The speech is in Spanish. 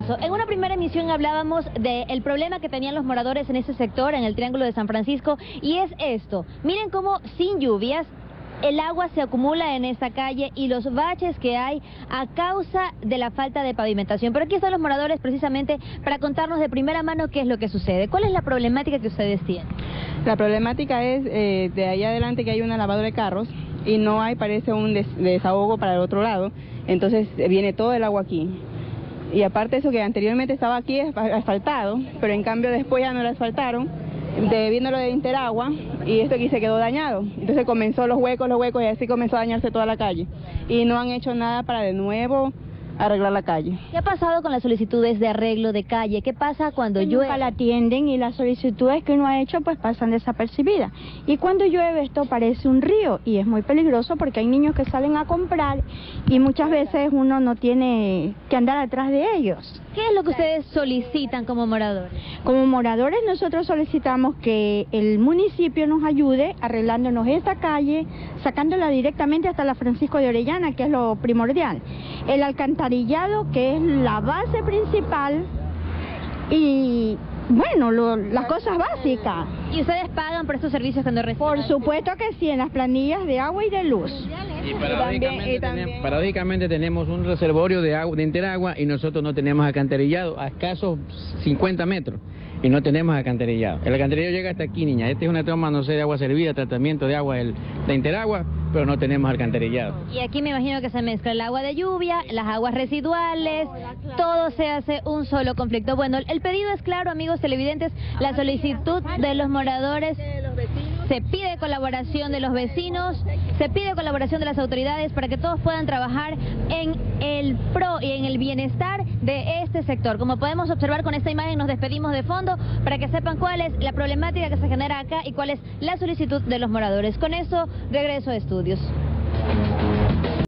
caso. En una primera emisión hablábamos del problema que tenían los moradores en ese sector, en el Triángulo de San Francisco, y es esto. Miren cómo sin lluvias el agua se acumula en esta calle y los baches que hay a causa de la falta de pavimentación. Pero aquí están los moradores precisamente para contarnos de primera mano qué es lo que sucede. ¿Cuál es la problemática que ustedes tienen? La problemática es de allá adelante que hay una lavadora de carros y no hay, parece, un desahogo para el otro lado. Entonces viene todo el agua aquí. Y aparte de eso, que anteriormente estaba aquí asfaltado, pero en cambio después ya no lo asfaltaron, viéndolo de Interagua, y esto aquí se quedó dañado. Entonces comenzó los huecos, y así comenzó a dañarse toda la calle. Y no han hecho nada para de nuevo arreglar la calle. ¿Qué ha pasado con las solicitudes de arreglo de calle? ¿Qué pasa cuando llueve? Nunca la atienden y las solicitudes que uno ha hecho pues pasan desapercibidas. Y cuando llueve esto parece un río y es muy peligroso porque hay niños que salen a comprar y muchas veces uno no tiene que andar atrás de ellos. ¿Qué es lo que ustedes solicitan como moradores? Como moradores nosotros solicitamos que el municipio nos ayude arreglándonos esta calle, sacándola directamente hasta la Francisco de Orellana, que es lo primordial. El alcantarillado, que es la base principal, y bueno, las cosas básicas. ¿Y ustedes pagan por estos servicios cuando reciben? Por supuesto que sí, en las planillas de agua y de luz. Y paradójicamente tenemos un reservorio de agua, de Interagua, y nosotros no tenemos alcantarillado a escasos 50 metros. Y no tenemos alcantarillado. El alcantarillado llega hasta aquí, niña. Esta es una toma, no sé, de agua servida, tratamiento de agua de Interagua, pero no tenemos alcantarillado. Y aquí me imagino que se mezcla el agua de lluvia, las aguas residuales, todo se hace un solo conflicto. Bueno, el pedido es claro, amigos televidentes, la solicitud de los moradores, se pide colaboración de los vecinos, se pide colaboración de las autoridades para que todos puedan trabajar en el pro y en el bienestar de este sector. Como podemos observar con esta imagen, nos despedimos de fondo para que sepan cuál es la problemática que se genera acá y cuál es la solicitud de los moradores. Con eso regreso a estudios.